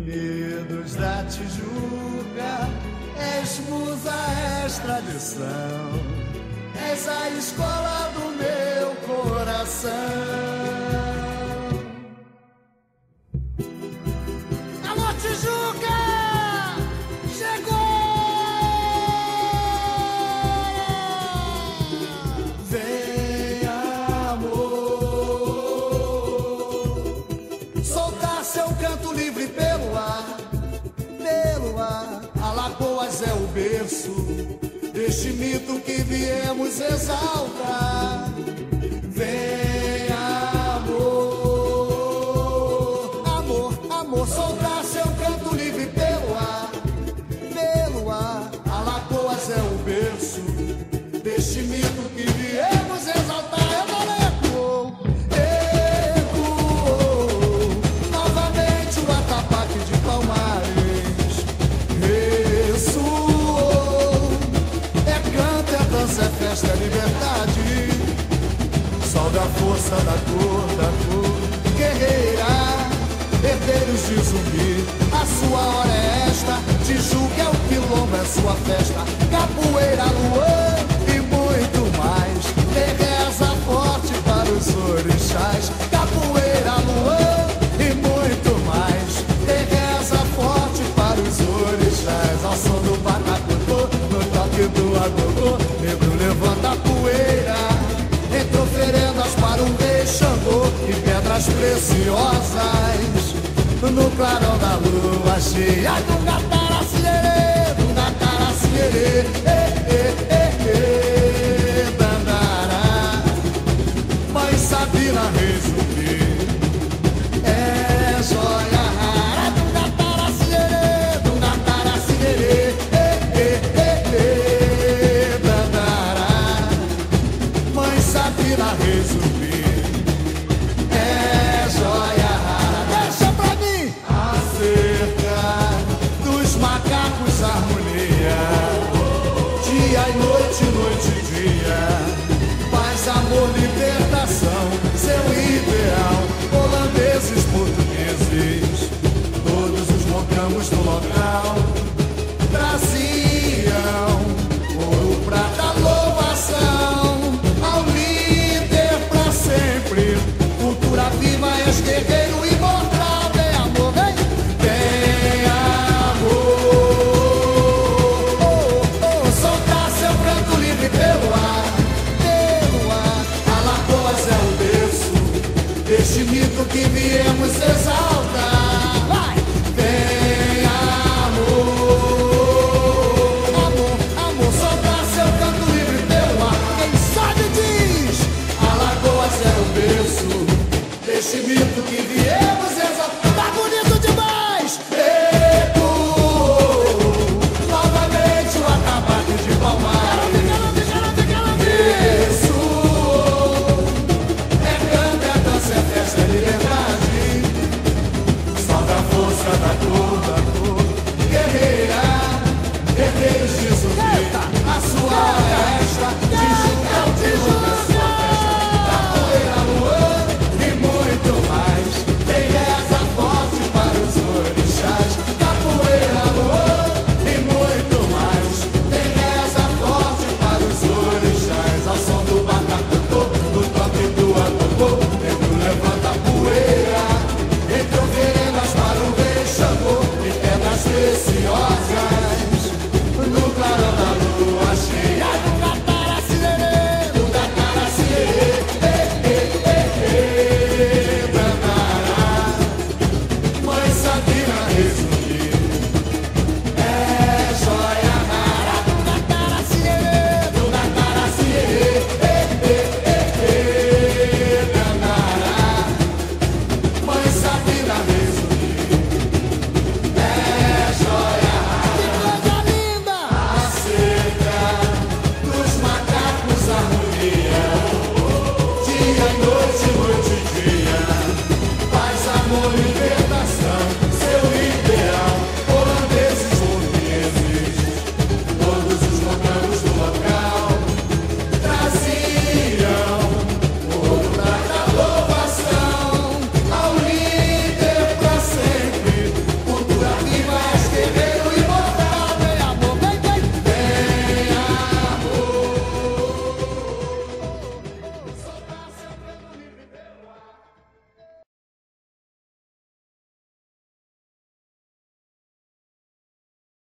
Unidos da Tijuca, és musa, és tradição, és a escola do meu coração. Alô, Tijuca! Chegou! Vem, amor, soltar seu canto livre pelo ar, pelo ar. Alagoas é o berço deste mito que viemos exaltar. Vem, amor, amor, amor, soltar seu canto livre pelo ar, pelo ar. Alagoas é o berço deste mito que viemos exaltar. Eu ecoou novamente o atabaque de Palmares. Ressoou, é canto, é dança, é festa, é liberdade. Sol da força, da cor, guerreira, herdeiros de Zumbi, a sua hora é esta. Tijuca é o quilombo, é sua festa. Capoeira, luan e muito mais. Reza forte para os orixás. Capoeira, luan e muito mais. Reza forte para os orixás. Ao som do batacotô, no toque do agogô, negro levanta a poeira. Entre oferendas para um rei Xangô e pedras preciosas, no clarão da lua cheia. Dunga Taracierê, Dunga Taracierê, Dandará. Mãe Sabina Reis-Zumbi é joia rara. Dunga Taracierê, Dunga Taracierê, Dandará. Mãe Sabina Reis-Zumbi é joia rara. Deixa pra mim acerca dos macacos, harmonia, dia e noite, noite e dia, paz, amor, libertação, seu ideal. Holandeses, portugueses, todos os montamos no local traziam ouro, prata, louvação ao líder pra sempre. Cultura viva, és guerreiro imortal. Vem, amor, vem. Vem, amor, soltar seu canto livre pelo ar, pelo ar. Alagoas é o berço deste mito que viemos exaltar. Vai! Vem, amor, amor, amor, soltar seu canto livre pelo ar. Quem sabe diz: Alagoas é o berço deste mito que viemos exaltar.